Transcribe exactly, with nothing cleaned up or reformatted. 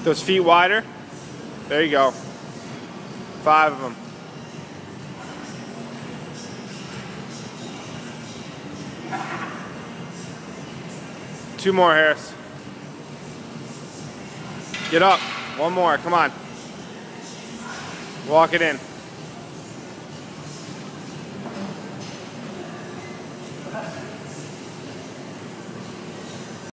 Those feet wider. There you go. Five of them. Two more, Harris. Get up. One more. Come on. Walk it in.